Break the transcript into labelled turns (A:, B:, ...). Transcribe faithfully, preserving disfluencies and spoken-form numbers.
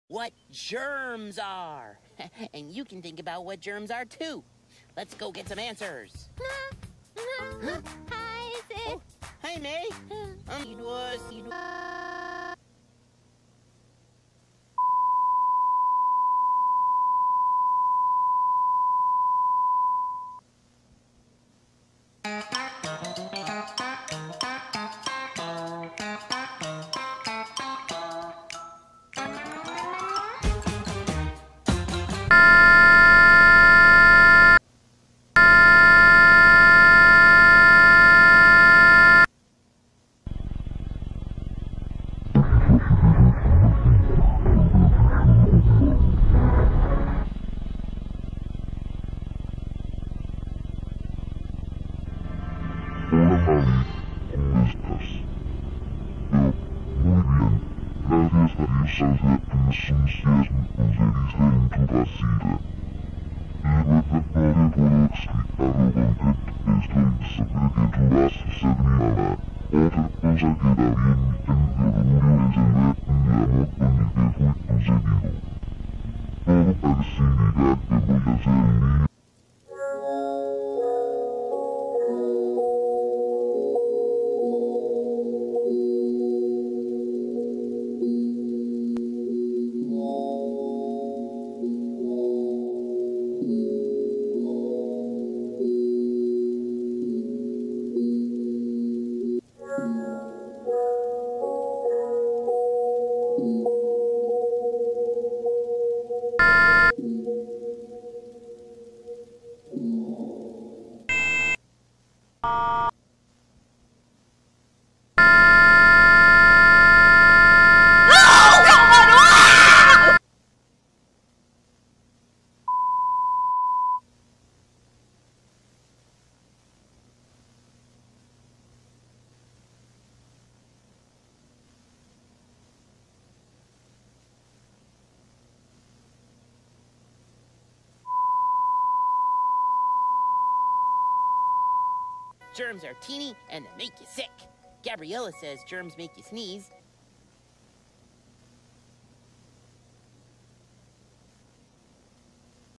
A: what germs are. And you can think about what germs are, too. Let's go get some answers.
B: Hi, Sid.
A: Oh, hi, May. Um, it was... It was...
C: Hola Mami, ¿cómo estás? Yo, muy bien, gracias a Dios sabes que entusiasmo conseguiste en tu casita. Es verdad no te puedo explicarlo completo, estoy seguro que tú vas a ser mi mamá. Otra cosa que también me tengo orgullo es el ver el amor con el que fue concebido. Todo parece indicar que voy a ser el niño.
A: Germs are teeny and they make you sick. Gabriella says germs make you sneeze.